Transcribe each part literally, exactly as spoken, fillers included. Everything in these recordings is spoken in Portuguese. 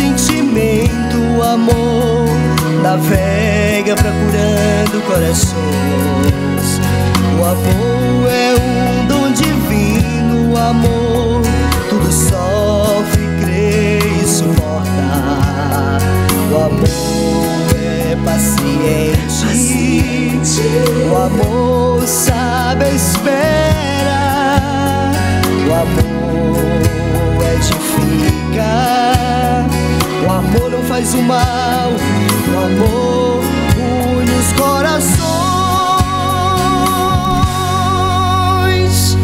sentimento, o amor navega procurando corações. O amor é um dom divino, o amor tudo sofre, crê e suporta. O amor é paciente, o amor sabe a espera, o amor edifica, o amor não faz o mal, o amor une os corações.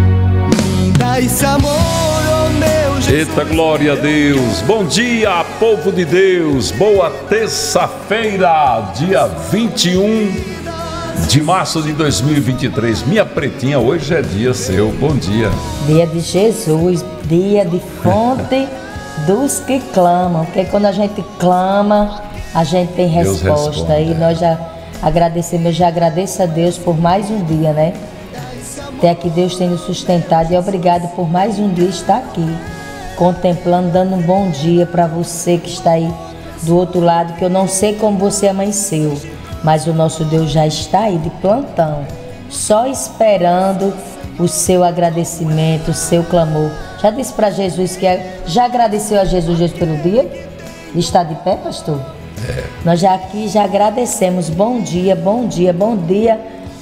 Me dá esse amor, oh meu Jesus. Eita, glória a Deus. Bom dia, povo de Deus. Boa terça-feira, dia vinte e um de março de dois mil e vinte e três. Minha pretinha, hoje é dia seu. Bom dia. Dia de Jesus, dia de fonte dos que clamam. Porque quando a gente clama, a gente tem resposta. responde, e é. nós já agradecemos, eu já agradeço a Deus por mais um dia, né? Até aqui Deus tem nos sustentado e obrigado por mais um dia estar aqui, contemplando, dando um bom dia para você que está aí do outro lado, que eu não sei como você amanheceu, mas o nosso Deus já está aí de plantão, só esperando o seu agradecimento, o seu clamor. Já disse para Jesus que é, já agradeceu a Jesus, Jesus pelo dia? Está de pé, pastor? É. Nós já aqui já agradecemos. Bom dia, bom dia, bom dia,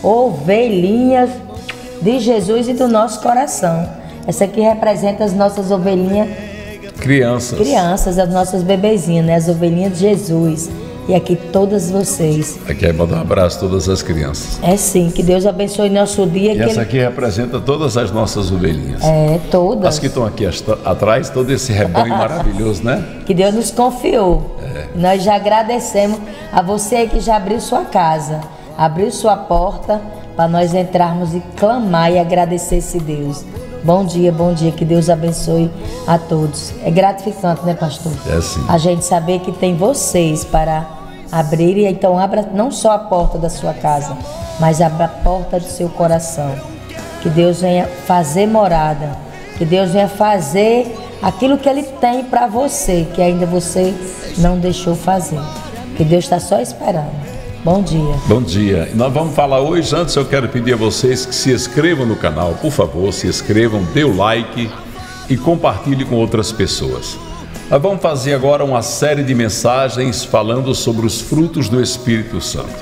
ovelhinhas de Jesus e do nosso coração. Essa aqui representa as nossas ovelhinhas, Crianças. crianças, as nossas bebezinhas, né? As ovelhinhas de Jesus. E aqui todas vocês. Aqui é mandar um abraço a todas as crianças. É sim, que Deus abençoe nosso dia. E que essa ele... aqui representa todas as nossas ovelhinhas. É, todas. As que estão aqui atrás, todo esse rebanho maravilhoso, né? Que Deus nos confiou. É. Nós já agradecemos a você aí que já abriu sua casa, abriu sua porta para nós entrarmos e clamar e agradecer esse Deus. Bom dia, bom dia, que Deus abençoe a todos. É gratificante, né, pastor? É sim. A gente saber que tem vocês para abrir, e então abra não só a porta da sua casa, mas abra a porta do seu coração. Que Deus venha fazer morada, que Deus venha fazer aquilo que Ele tem para você, que ainda você não deixou fazer. Que Deus está só esperando. Bom dia. Bom dia. E nós vamos falar hoje. Antes eu quero pedir a vocês que se inscrevam no canal. Por favor, se inscrevam, dê o like e compartilhe com outras pessoas. Nós vamos fazer agora uma série de mensagens falando sobre os frutos do Espírito Santo.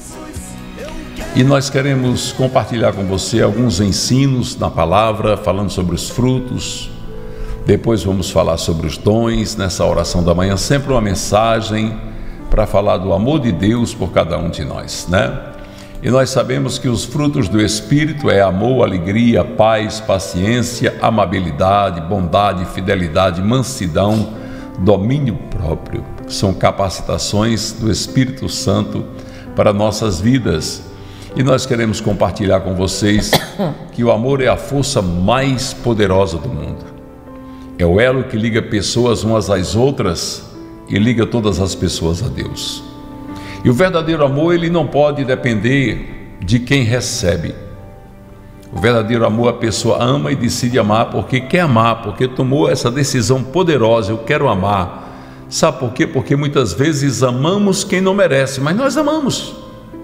E nós queremos compartilhar com você alguns ensinos na palavra, falando sobre os frutos. Depois vamos falar sobre os dons nessa oração da manhã, sempre uma mensagem para falar do amor de Deus por cada um de nós, né? E nós sabemos que os frutos do Espírito é amor, alegria, paz, paciência, amabilidade, bondade, fidelidade, mansidão, domínio próprio. São capacitações do Espírito Santo para nossas vidas. E nós queremos compartilhar com vocês que o amor é a força mais poderosa do mundo. É o elo que liga pessoas umas às outras e liga todas as pessoas a Deus. E o verdadeiro amor, ele não pode depender de quem recebe. O verdadeiro amor, a pessoa ama e decide amar porque quer amar, porque tomou essa decisão poderosa, eu quero amar. Sabe por quê? Porque muitas vezes amamos quem não merece, mas nós amamos.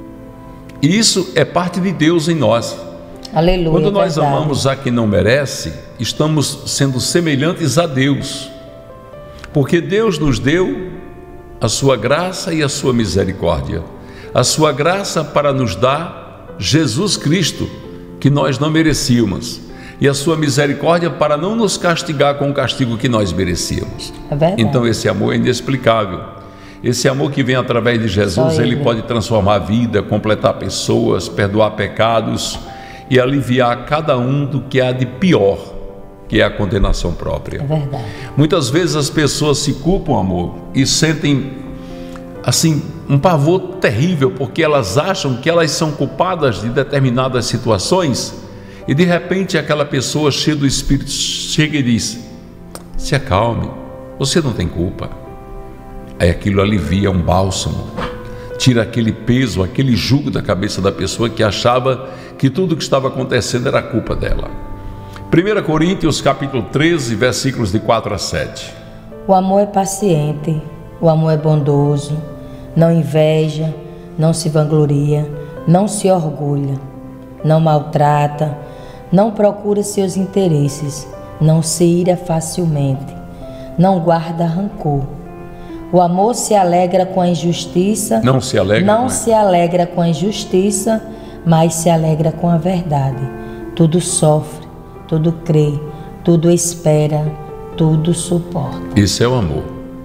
E isso é parte de Deus em nós. Aleluia. Quando nós verdade. amamos a quem não merece, estamos sendo semelhantes a Deus. Porque Deus nos deu a sua graça e a sua misericórdia. A sua graça para nos dar Jesus Cristo, que nós não merecíamos. E a sua misericórdia para não nos castigar com o castigo que nós merecíamos. É verdade. Então esse amor é inexplicável. Esse amor que vem através de Jesus, ele pode transformar a vida, completar pessoas, perdoar pecados e aliviar cada um do que há de pior, que é a condenação própria. É verdade. Muitas vezes as pessoas se culpam, amor, e sentem assim um pavor terrível, porque elas acham que elas são culpadas de determinadas situações, e de repente aquela pessoa cheia do Espírito chega e diz: se acalme, você não tem culpa. Aí aquilo alivia, um bálsamo, tira aquele peso, aquele jugo da cabeça da pessoa que achava que tudo o que estava acontecendo era culpa dela. primeira Coríntios capítulo treze, versículos de quatro a sete. O amor é paciente, o amor é bondoso, não inveja, não se vangloria, não se orgulha, não maltrata, não procura seus interesses, não se ira facilmente, não guarda rancor. O amor se alegra com a injustiça, Não se alegra, não não é? se alegra com a injustiça, mas se alegra com a verdade. Tudo sofre, tudo crê, tudo espera, tudo suporta. Isso é o amor.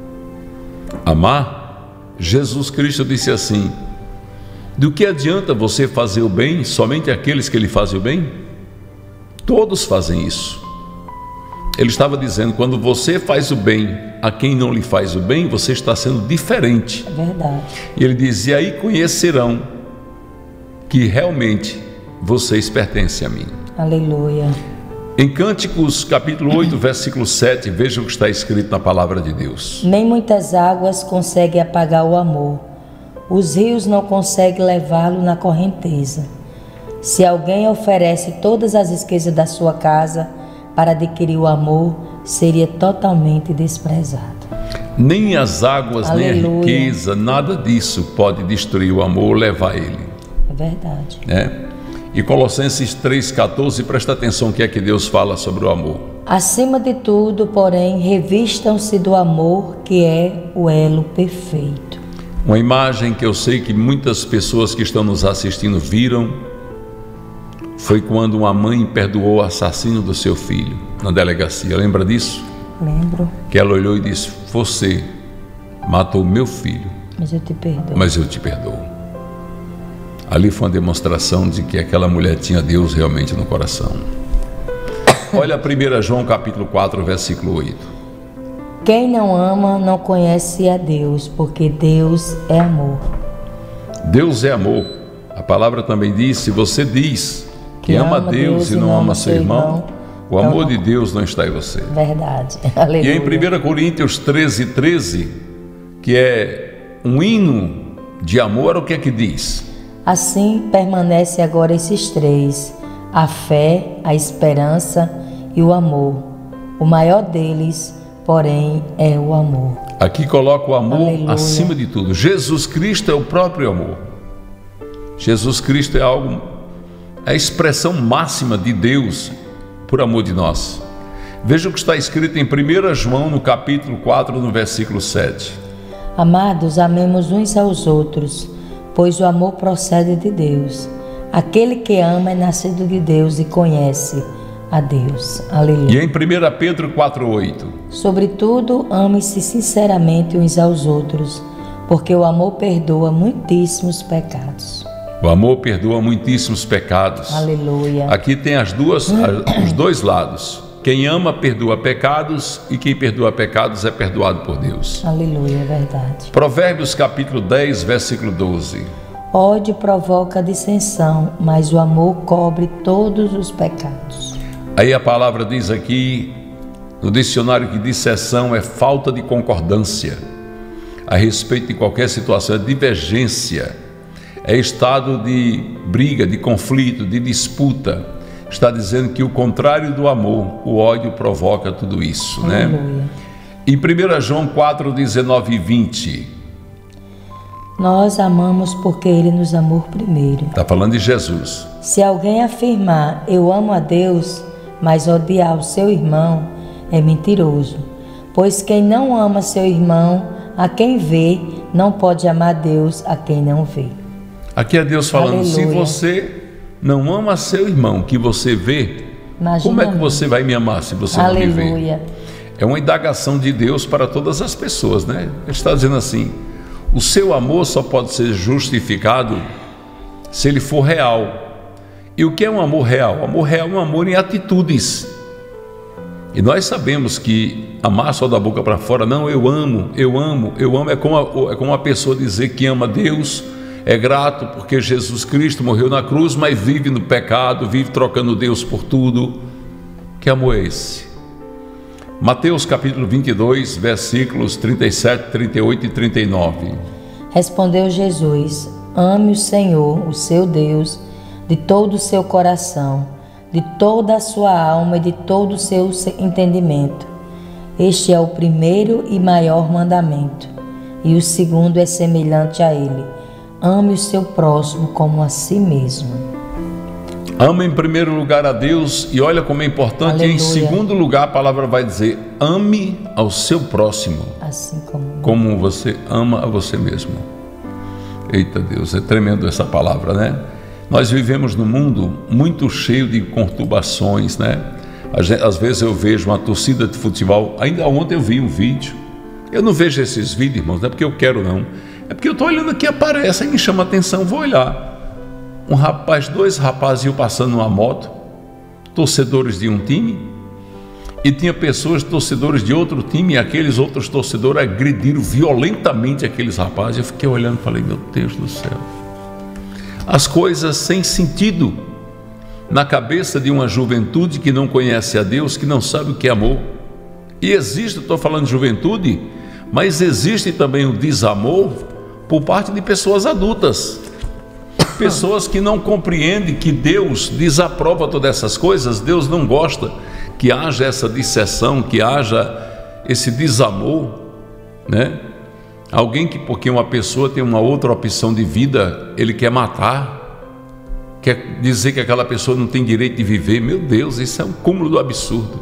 Amar, Jesus Cristo disse assim: do que adianta você fazer o bem somente àqueles que lhe fazem o bem? Todos fazem isso. Ele estava dizendo, quando você faz o bem a quem não lhe faz o bem, você está sendo diferente. É verdade. E ele diz, e aí conhecerão que realmente vocês pertencem a mim. Aleluia. Em Cânticos, capítulo oito, versículo sete, veja o que está escrito na palavra de Deus. Nem muitas águas conseguem apagar o amor. Os rios não conseguem levá-lo na correnteza. Se alguém oferece todas as riquezas da sua casa para adquirir o amor, seria totalmente desprezado. Nem as águas, Aleluia. nem a riqueza, nada disso pode destruir o amor, levar ele. É verdade. Né? E Colossenses três, quatorze, presta atenção o que é que Deus fala sobre o amor. Acima de tudo, porém, revistam-se do amor, que é o elo perfeito. Uma imagem que eu sei que muitas pessoas que estão nos assistindo viram, foi quando uma mãe perdoou o assassino do seu filho na delegacia. Lembra disso? Lembro, Que ela olhou e disse, você matou meu filho, mas eu te perdoo. mas eu te perdoo. Ali foi uma demonstração de que aquela mulher tinha Deus realmente no coração. Olha primeiro João capítulo quatro, versículo oito. Quem não ama não conhece a Deus, porque Deus é amor. Deus é amor. A palavra também diz, se você diz que ama Deus e não ama seu irmão, o amor de Deus não está em você. Verdade. E Aleluia. em primeira Coríntios treze, treze, que é um hino de amor, o que é que diz? Assim permanece agora esses três: a fé, a esperança e o amor. O maior deles, porém, é o amor. Aqui coloca o amor Aleluia. acima de tudo. Jesus Cristo é o próprio amor. Jesus Cristo é algo, é a expressão máxima de Deus por amor de nós. Veja o que está escrito em primeira João, no capítulo quatro, no versículo sete. Amados, amemos uns aos outros, pois o amor procede de Deus. Aquele que ama é nascido de Deus e conhece a Deus. Aleluia. E em primeira Pedro quatro, oito. Sobretudo, ame-se sinceramente uns aos outros, porque o amor perdoa muitíssimos pecados. O amor perdoa muitíssimos pecados. Aleluia. Aqui tem as duas, os dois lados. Quem ama perdoa pecados e quem perdoa pecados é perdoado por Deus. Aleluia, é verdade. Provérbios capítulo dez, versículo doze. Ódio provoca dissensão, mas o amor cobre todos os pecados. Aí a palavra diz aqui, no dicionário, que dissensão é falta de concordância a respeito de qualquer situação, é divergência, é estado de briga, de conflito, de disputa. Está dizendo que o contrário do amor, o ódio provoca tudo isso, né? Aleluia. Em primeira João quatro, dezenove e vinte, Nós amamos porque Ele nos amou primeiro. está falando de Jesus. Se alguém afirmar, eu amo a Deus, mas odiar o seu irmão, é mentiroso. Pois quem não ama seu irmão, a quem vê, não pode amar Deus a quem não vê. Aqui é Deus falando, Aleluia. se você não ama seu irmão que você vê, Imagina como é que a mim. você vai me amar se você não me vê? Aleluia. É uma indagação de Deus para todas as pessoas, né? Ele está dizendo assim, o seu amor só pode ser justificado se ele for real. E o que é um amor real? O amor real é um amor em atitudes. E nós sabemos que amar só da boca para fora, não, eu amo, eu amo, eu amo, é como, a, é como uma pessoa dizer que ama Deus, é grato porque Jesus Cristo morreu na cruz, mas vive no pecado, vive trocando Deus por tudo. Que amor é esse? Mateus capítulo vinte e dois, versículos trinta e sete, trinta e oito e trinta e nove. Respondeu Jesus: ame o Senhor, o seu Deus, de todo o seu coração, de toda a sua alma e de todo o seu entendimento. Este é o primeiro e maior mandamento, e o segundo é semelhante a ele: ame o seu próximo como a si mesmo. Ama em primeiro lugar a Deus, e olha como é importante. Aleluia. Em segundo lugar a palavra vai dizer: ame ao seu próximo, assim como, como você ama a você mesmo. Eita Deus, é tremendo essa palavra, né? Nós vivemos num mundo muito cheio de conturbações, né? Às vezes eu vejo uma torcida de futebol. Ainda ontem eu vi um vídeo. Eu não vejo esses vídeos, irmãos, não é porque eu quero, não. É porque eu estou olhando aqui, aparece, aí me chama a atenção, vou olhar. Um rapaz, dois rapazes iam passando numa moto, torcedores de um time, e tinha pessoas, torcedores de outro time, e aqueles outros torcedores agrediram violentamente aqueles rapazes. Eu fiquei olhando e falei: meu Deus do céu. As coisas sem sentido na cabeça de uma juventude que não conhece a Deus, que não sabe o que é amor. E existe, estou falando de juventude, mas existe também o desamor por parte de pessoas adultas, pessoas que não compreendem que Deus desaprova todas essas coisas. Deus não gosta que haja essa disseção, que haja esse desamor, né? Alguém que, porque uma pessoa tem uma outra opção de vida, ele quer matar, quer dizer que aquela pessoa não tem direito de viver. Meu Deus, isso é um cúmulo do absurdo.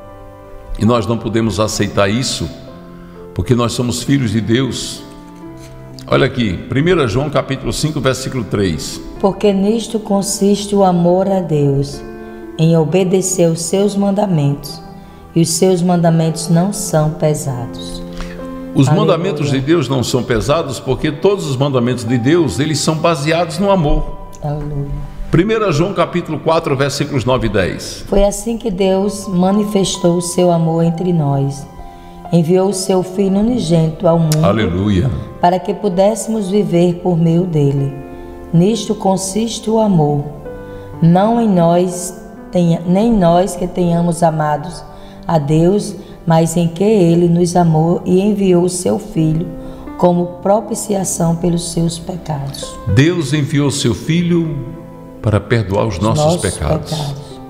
E nós não podemos aceitar isso, porque nós somos filhos de Deus. Olha aqui, primeiro João capítulo cinco, versículo três. Porque nisto consiste o amor a Deus, em obedecer os seus mandamentos, e os seus mandamentos não são pesados. Os Aleluia. Mandamentos de Deus não são pesados, porque todos os mandamentos de Deus, eles são baseados no amor. Aleluia. primeiro João capítulo quatro, versículos nove e dez. Foi assim que Deus manifestou o seu amor entre nós. Enviou o seu Filho unigênito ao mundo. Aleluia. Para que pudéssemos viver por meio dele. Nisto consiste o amor. Não em nós, tenha, nem nós que tenhamos amados a Deus, mas em que ele nos amou e enviou o seu Filho como propiciação pelos seus pecados. Deus enviou o seu Filho para perdoar os, os nossos, nossos pecados. pecados.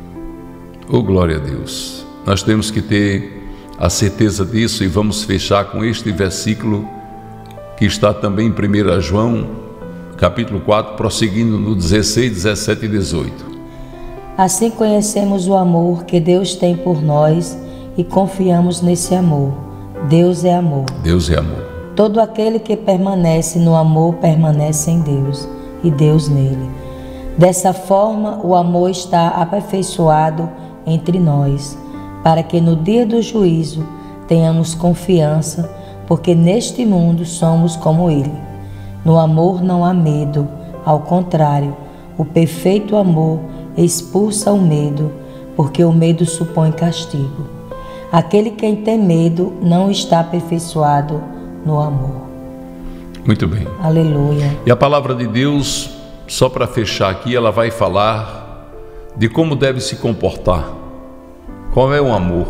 Oh, glória a Deus. Nós temos que ter a certeza disso, e vamos fechar com este versículo que está também em primeiro João capítulo quatro, prosseguindo no dezesseis, dezessete e dezoito. Assim conhecemos o amor que Deus tem por nós e confiamos nesse amor. Deus é amor. Deus é amor. Todo aquele que permanece no amor permanece em Deus e Deus nele. Dessa forma, o amor está aperfeiçoado entre nós, para que no dia do juízo tenhamos confiança, porque neste mundo somos como ele. No amor não há medo, ao contrário, o perfeito amor expulsa o medo, porque o medo supõe castigo. Aquele que tem medo não está aperfeiçoado no amor. Muito bem. Aleluia. E a palavra de Deus, só para fechar aqui, ela vai falar de como deve se comportar. Qual é o amor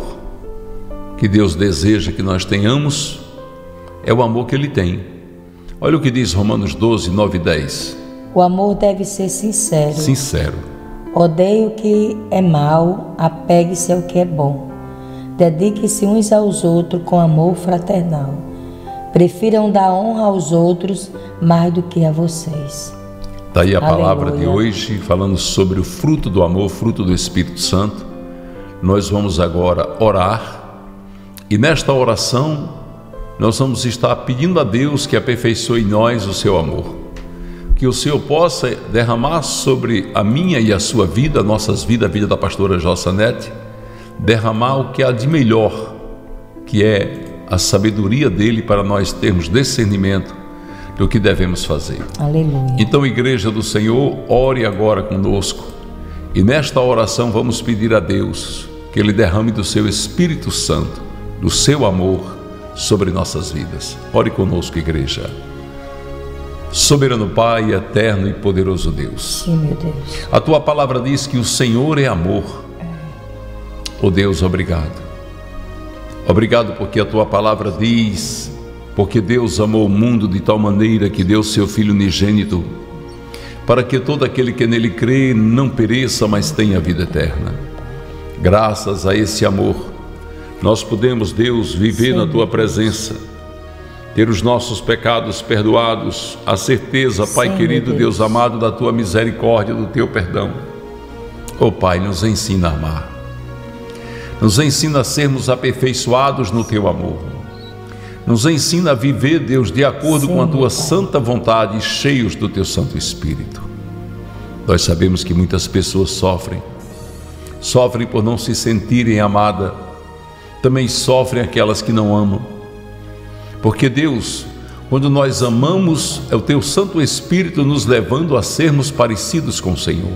que Deus deseja que nós tenhamos? É o amor que Ele tem. Olha o que diz Romanos doze, nove e dez. O amor deve ser sincero. Sincero. Odeie o que é mal, apegue-se ao que é bom. Dedique-se uns aos outros com amor fraternal. Prefiram dar honra aos outros mais do que a vocês. Daí a Aleluia. Palavra de hoje, falando sobre o fruto do amor, fruto do Espírito Santo. Nós vamos agora orar, e nesta oração nós vamos estar pedindo a Deus que aperfeiçoe em nós o seu amor, que o Senhor possa derramar sobre a minha e a sua vida, a nossas vidas, a vida da pastora Jossanete, derramar o que há de melhor, que é a sabedoria dele, para nós termos discernimento do que devemos fazer. Aleluia. Então, Igreja do Senhor, ore agora conosco, e nesta oração vamos pedir a Deus que Ele derrame do seu Espírito Santo, do seu amor sobre nossas vidas. Ore conosco, Igreja. Soberano Pai, eterno e poderoso Deus. Sim, meu Deus. A Tua palavra diz que o Senhor é amor. Oh Deus, obrigado. Obrigado porque a Tua palavra diz, porque Deus amou o mundo de tal maneira que deu seu Filho unigênito, para que todo aquele que nele crê não pereça, mas tenha vida eterna. Graças a esse amor, nós podemos, Deus, viver Sim. na Tua presença, ter os nossos pecados perdoados, a certeza, Pai Sim, querido, Deus. Deus amado, da Tua misericórdia, do Teu perdão. Ó Pai, nos ensina a amar, nos ensina a sermos aperfeiçoados no Teu amor, nos ensina a viver, Deus, de acordo Sim, com a Tua Pai. Santa vontade, cheios do Teu Santo Espírito. Nós sabemos que muitas pessoas sofrem, sofrem por não se sentirem amadas, também sofrem aquelas que não amam, porque Deus, quando nós amamos, é o Teu Santo Espírito nos levando a sermos parecidos com o Senhor,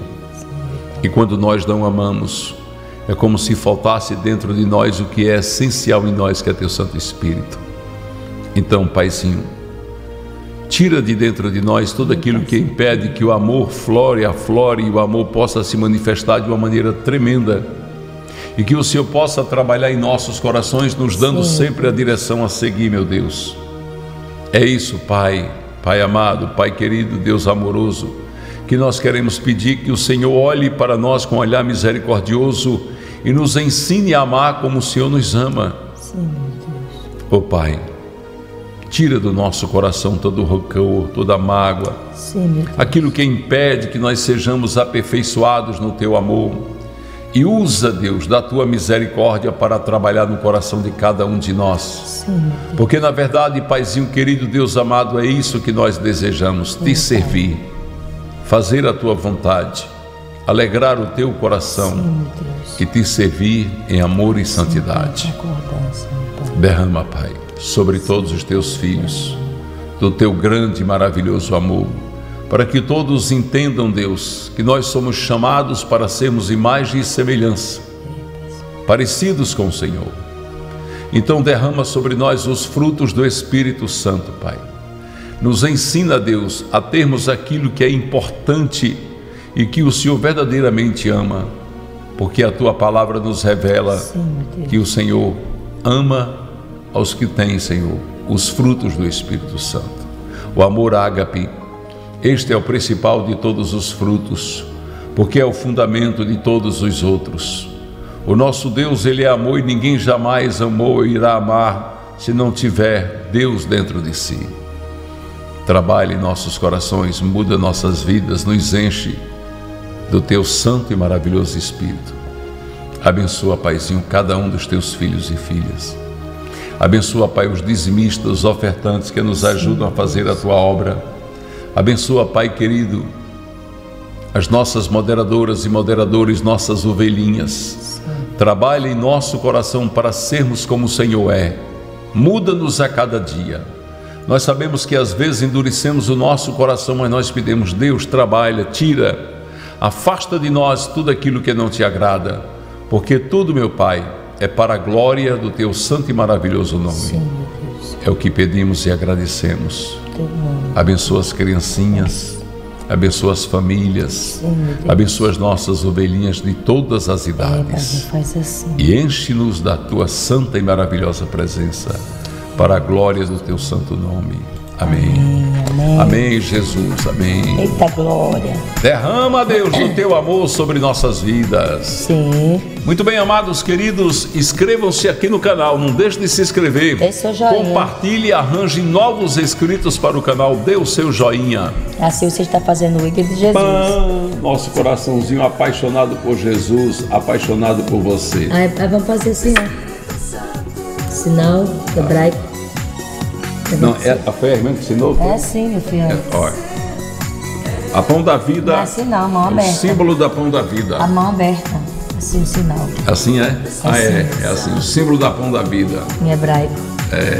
e quando nós não amamos, é como se faltasse dentro de nós o que é essencial em nós, que é Teu Santo Espírito. Então, Paizinho, tira de dentro de nós tudo aquilo que impede que o amor flore, aflore e o amor possa se manifestar de uma maneira tremenda, e que o Senhor possa trabalhar em nossos corações, nos dando Sim. sempre a direção a seguir, meu Deus. É isso, Pai, Pai amado, Pai querido, Deus amoroso, que nós queremos pedir, que o Senhor olhe para nós com um olhar misericordioso e nos ensine a amar como o Senhor nos ama. Sim, meu Deus. Ó Pai, tira do nosso coração todo o rancor, toda a mágoa, Sim, aquilo que impede que nós sejamos aperfeiçoados no Teu amor, e usa, Deus, da Tua misericórdia para trabalhar no coração de cada um de nós. Sim, porque na verdade, Paizinho querido, Deus amado, é isso que nós desejamos, Sim, Te servir, Pai. Fazer a Tua vontade, alegrar o Teu coração, Sim, e Te servir em amor e Sim, santidade. Pai. Derrama, Pai, sobre todos os Teus filhos, do Teu grande e maravilhoso amor, para que todos entendam, Deus, que nós somos chamados para sermos imagem e semelhança, parecidos com o Senhor. Então derrama sobre nós os frutos do Espírito Santo, Pai. Nos ensina, Deus, a termos aquilo que é importante e que o Senhor verdadeiramente ama, porque a Tua palavra nos revela Sim, que o Senhor ama aos que têm, Senhor, os frutos do Espírito Santo. O amor ágape, este é o principal de todos os frutos, porque é o fundamento de todos os outros. O nosso Deus, Ele é amor, e ninguém jamais amou ou irá amar se não tiver Deus dentro de si. Trabalhe em nossos corações, muda nossas vidas, nos enche do Teu santo e maravilhoso Espírito. Abençoa, Paizinho, cada um dos Teus filhos e filhas. Abençoa, Pai, os dizimistas, os ofertantes que nos ajudam a fazer a Tua obra. Abençoa, Pai querido, as nossas moderadoras e moderadores, nossas ovelhinhas. Trabalha em nosso coração para sermos como o Senhor é. Muda-nos a cada dia. Nós sabemos que às vezes endurecemos o nosso coração, mas nós pedimos, Deus, trabalha, tira, afasta de nós tudo aquilo que não Te agrada, porque tudo, meu Pai, é para a glória do Teu santo e maravilhoso nome. Sim, meu Deus. É o que pedimos e agradecemos. Abençoa as criancinhas, abençoa as famílias, Sim, abençoa as nossas ovelhinhas de todas as idades, é, faz assim. E enche-nos da Tua santa e maravilhosa presença, para a glória do Teu santo nome. Amém. Amém, amém. Amém, Jesus, amém. Eita glória. Derrama, Deus, o Teu amor sobre nossas vidas. Sim. Muito bem, amados queridos, inscrevam-se aqui no canal, não deixe de se inscrever. Dê seu joinha. Compartilhe e arranje novos inscritos para o canal, dê o seu joinha. Assim você está fazendo o ídolo de Jesus. Pã, nosso coraçãozinho apaixonado por Jesus, apaixonado por você. Aí, aí vamos fazer assim, ó. Sinal hebraico. Não, é, foi a irmã que ensinou? É sim, meu filho. É, olha. A pão da vida. Não é assim não, a mão aberta. O símbolo da pão da vida. A mão aberta. Assim o sinal. Assim é? é ah, assim, é. É assim. O símbolo da pão da vida. Em hebraico. É.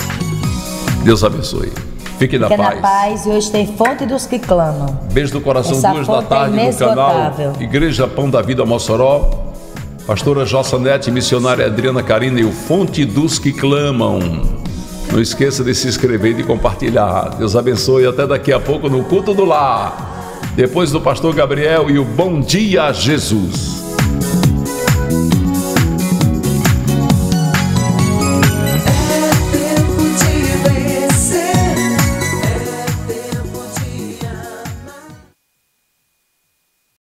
Deus abençoe. Fique na Fique paz. na paz e hoje tem fonte dos que clamam. Beijo do coração, Essa duas da tarde é no canal Igreja Pão da Vida Mossoró. Pastora Jossanete, missionária Adriana Carina e o Fonte dos que Clamam. Não esqueça de se inscrever e de compartilhar. Deus abençoe. Até daqui a pouco no Culto do Lar. Depois do Pastor Gabriel e o Bom Dia Jesus.